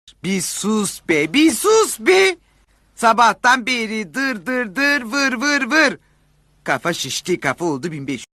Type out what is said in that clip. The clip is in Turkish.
Bir sus be, bir sus be. Sabahtan beri dır dır dır vır vır vır. Kafa şişti, kafa oldu 1500.